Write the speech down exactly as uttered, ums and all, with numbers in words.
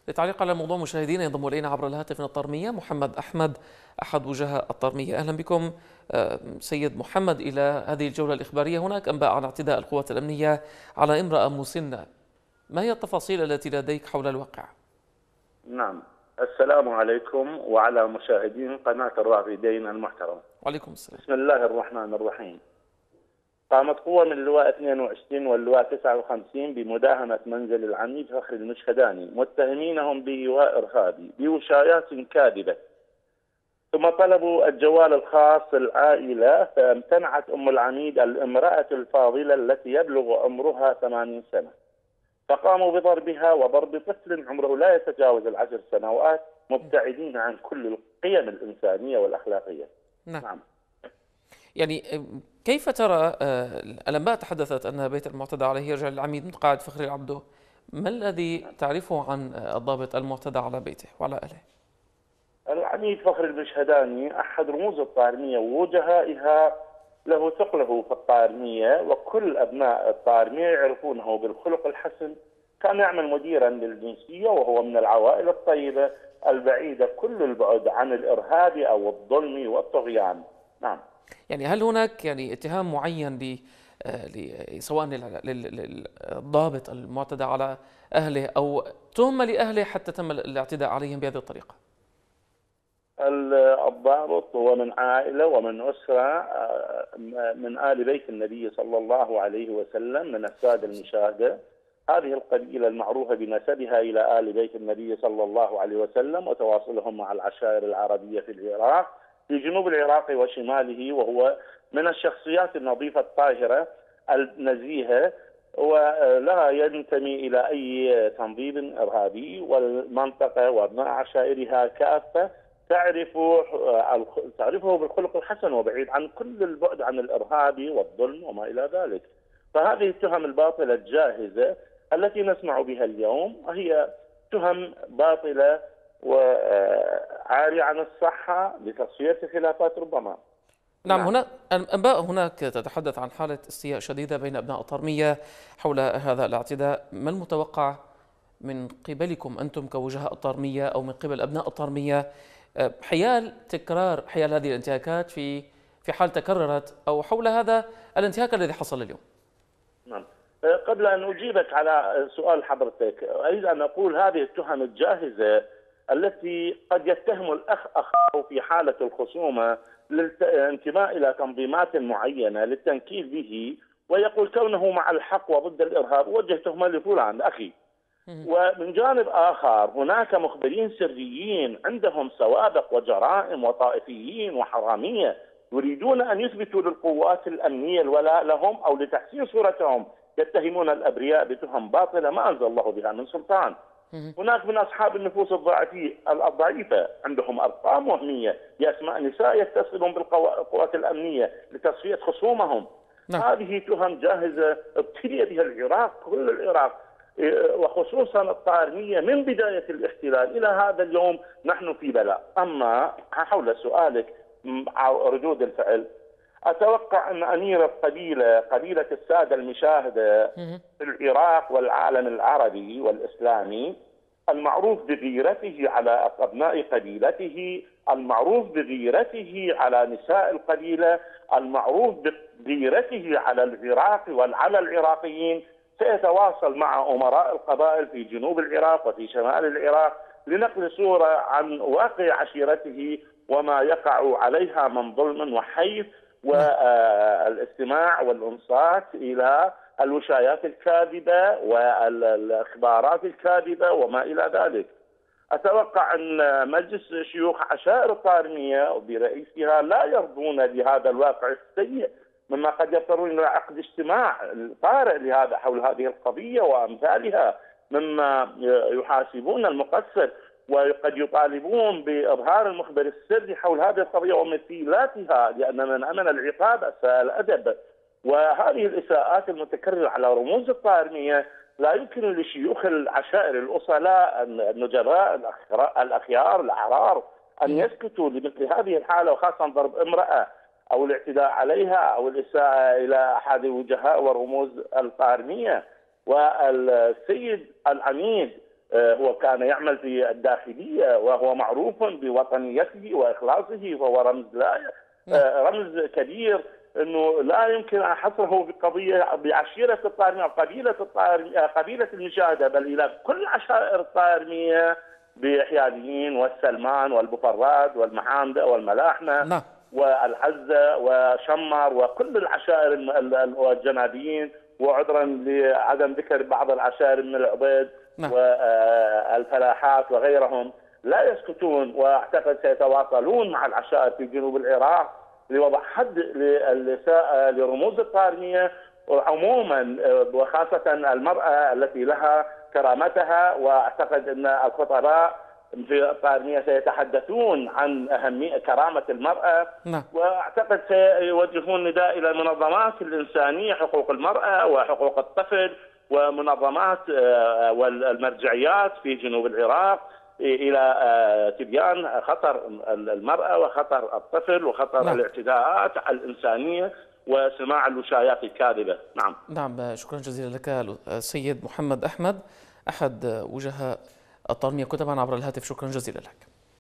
للتعليق على الموضوع مشاهدينا ينضم إلينا عبر الهاتف من الطارمية محمد أحمد أحد وجهاء الطارمية. أهلا بكم سيد محمد إلى هذه الجولة الإخبارية. هناك أنباء عن اعتداء القوات الأمنية على امرأة مسنة، ما هي التفاصيل التي لديك حول الواقع؟ نعم، السلام عليكم وعلى مشاهدين قناة الرافدين المحترم. وعليكم السلام. بسم الله الرحمن الرحيم. قامت قوة من اللواء اثنين وعشرين واللواء تسعة وخمسين بمداهمة منزل العميد فخر المشهداني متهمينهم بإيواء إرهابي بوشايات كاذبة، ثم طلبوا الجوال الخاص للعائلة، فامتنعت أم العميد الامرأة الفاضلة التي يبلغ عمرها ثمانين سنة، فقاموا بضربها وضرب طفل عمره لا يتجاوز العشر سنوات، مبتعدين عن كل القيم الإنسانية والأخلاقية. نعم. نعم. يعني كيف ترى الأنباء تحدثت أن بيت المعتدى عليه يرجع للعميد متقاعد فخري العبدو، ما الذي تعرفه عن الضابط المعتدى على بيته وعلى أهله؟ العميد فخر المشهداني أحد رموز الطارمية ووجهائها، له ثقله في الطارمية وكل أبناء الطارمية يعرفونه بالخلق الحسن. كان يعمل مديرا للجنسية وهو من العوائل الطيبة البعيدة كل البعد عن الإرهاب أو الظلم والطغيان. نعم. يعني هل هناك يعني اتهام معين ل سواء للضابط المعتدى على أهله أو تهمة لأهله حتى تم الاعتداء عليهم بهذه الطريقة؟ الضابط هو من عائلة ومن أسرة من آل بيت النبي صلى الله عليه وسلم، من السادة المشاهدة. هذه القبيلة المعروفة بنسبها إلى آل بيت النبي صلى الله عليه وسلم وتواصلهم مع العشائر العربية في العراق، في جنوب العراق وشماله، وهو من الشخصيات النظيفة الطاهرة النزيهة، ولا ينتمي إلى أي تنظيم إرهابي. والمنطقة وأبناء عشائرها كافة تعرف تعرفه بالخلق الحسن وبعيد عن كل البعد عن الإرهاب والظلم وما إلى ذلك. فهذه التهم الباطلة الجاهزة التي نسمع بها اليوم هي تهم باطلة وعارية عن الصحة لتصفية خلافات ربما. نعم. هنا الأنباء هناك تتحدث عن حالة استياء شديدة بين أبناء الطارمية حول هذا الاعتداء، ما المتوقع من قبلكم أنتم كوجهاء الطارمية أو من قبل أبناء الطارمية حيال تكرار حيال هذه الانتهاكات في في حال تكررت أو حول هذا الانتهاك الذي حصل اليوم؟ نعم. قبل أن أجيبك على سؤال حضرتك، أريد أن أقول هذه التهم الجاهزة التي قد يتهم الأخ أخاه في حالة الخصومة للانتماء إلى تنظيمات معينة للتنكيل به، ويقول كونه مع الحق وضد الإرهاب، وجه تهمة لفلان أخي. ومن جانب آخر هناك مخبرين سريين عندهم سوابق وجرائم وطائفيين وحرامية يريدون أن يثبتوا للقوات الأمنية الولاء لهم أو لتحسين صورتهم، يتهمون الأبرياء بتهم باطلة ما أنزل الله بها من سلطان. هناك من أصحاب النفوس الضعيفة عندهم أرقام وهمية بأسماء نساء يتصلون بالقوات الأمنية لتصفية خصومهم. نعم. هذه تهم جاهزة ابتلي بها العراق، كل العراق وخصوصا الطارمية من بداية الاحتلال إلى هذا اليوم نحن في بلاء. أما حول سؤالك ردود الفعل، أتوقع أن أمير القبيلة قبيلة السادة المشاهدة في العراق والعالم العربي والإسلامي، المعروف بغيرته على أبناء قبيلته، المعروف بغيرته على نساء القبيلة، المعروف بغيرته على العراق وعلى العراقيين، سيتواصل مع أمراء القبائل في جنوب العراق وفي شمال العراق لنقل صورة عن واقع عشيرته وما يقع عليها من ظلم وحيف والاستماع والانصات الى الوشايات الكاذبه والاخبارات الكاذبه وما الى ذلك. اتوقع ان مجلس شيوخ عشائر الطارميه برئيسها لا يرضون بهذا الواقع السيء، مما قد يضطرون الى عقد اجتماع طارئ لهذا حول هذه القضيه وامثالها، مما يحاسبون المقصر وقد يطالبون بإظهار المخبر السري حول هذه القضية ومثيلاتها، لأن من أمن العقاب أساء الأدب. وهذه الإساءات المتكررة على رموز الطارمية لا يمكن لشيوخ العشائر الأصلاء النجباء الأخيار الأحرار أن يسكتوا لمثل هذه الحالة، وخاصة ضرب امرأة أو الاعتداء عليها أو الإساءة إلى أحد وجهاء ورموز الطارمية. والسيد العميد هو كان يعمل في الداخلية وهو معروف بوطنيته وإخلاصه، وهو رمز لا رمز كبير انه لا يمكن ان حصره بقضيه بعشيره الطارميه او قبيله الطارميه قبيله المشاهده، بل الى كل عشائر الطارميه بحياديين والسلمان والبفراد والمحامده والملاحمه نعم. والعزه وشمر وكل العشائر والجنابين، وعذرا لعدم ذكر بعض العشائر من العبيد نعم. والفلاحات وغيرهم، لا يسكتون، واعتقد سيتواصلون مع العشائر في جنوب العراق لوضع حد لرموز الطارميه عموما، وخاصه المراه التي لها كرامتها. واعتقد ان الخطباء في الطارميه سيتحدثون عن اهميه كرامه المراه. نعم. واعتقد سيوجهون نداء الى المنظمات الانسانيه، حقوق المراه وحقوق الطفل ومنظمات والمرجعيات في جنوب العراق الى تبيان خطر المراه وخطر الطفل وخطر نعم. الاعتداءات الانسانيه وسماع الوشايات الكاذبه. نعم. نعم، شكرا جزيلا لك السيد محمد أحمد، أحد وجهاء الطارمية، كنت معنا عبر الهاتف. شكرا جزيلا لك.